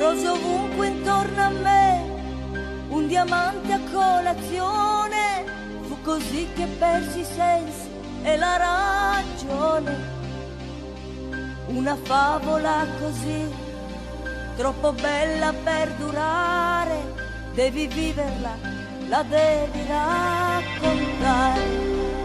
rose ovunque intorno a me, un diamante a colazione. Fu così che persi i sensi e la ragione. Una favola così, troppo bella per durare, devi viverla, la devi raccontare.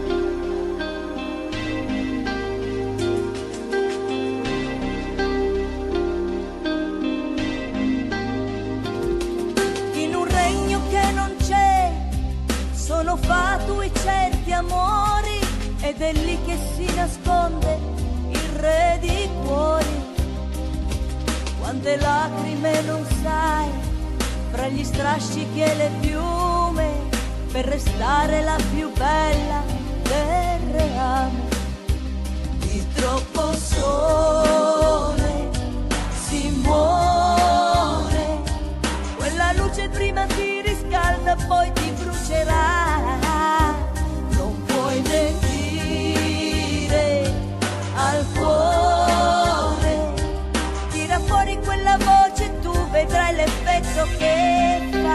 In un regno che non c'è, sono fatui certi amori, ed è lì che si nasconde il re di cuori. Quante lacrime non sai, fra gli strascichi e le piume, per restare la più bella del reame. Di troppo sole si muore, quella luce prima ti riscalda poi ti brucerà. Non puoi mentire al cuore, tira fuori quella voce, tu vedrai l'effetto che fa.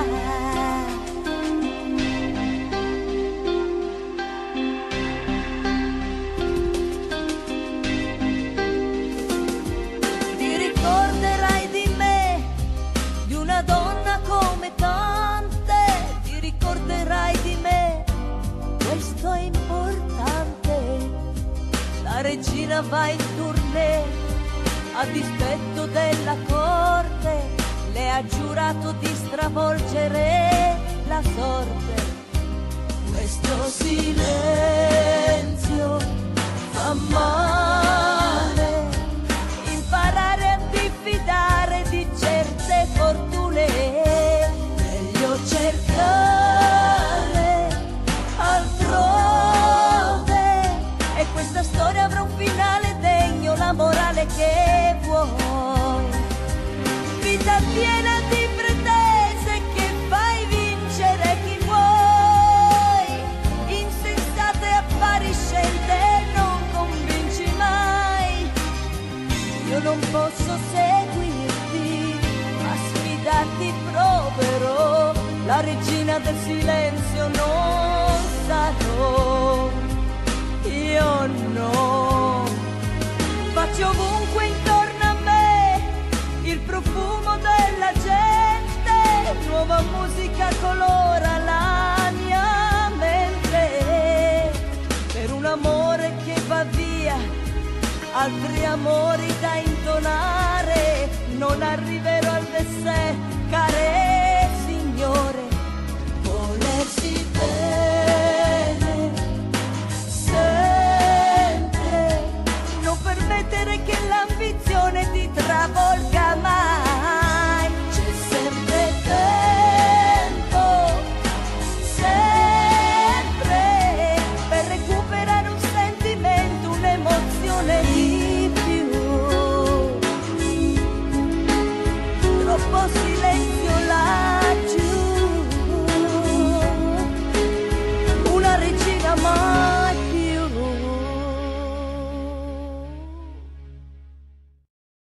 Ti ricorderai di me, di una donna come tante, ti ricorderai di me, questo è importante. La regina va in tournée, a dispetto della corte, le ha giurato di stravolgere la sorte. Questo silenzio fa male, imparare a diffidare di certe fortune, meglio cercare altrove, e questa storia avrà un finale degno, la morale che vuoi. Vita piena di pretese che fai vincere chi vuoi, insensate appariscente non convinci mai. Io non posso seguirti, ma sfidarti proverò, la regina del silenzio non sarò. Io no, faccio ovunque intorno a me il profumo della gente, nuova musica colora la mia mente, per un amore che va via, altri amori da intonare.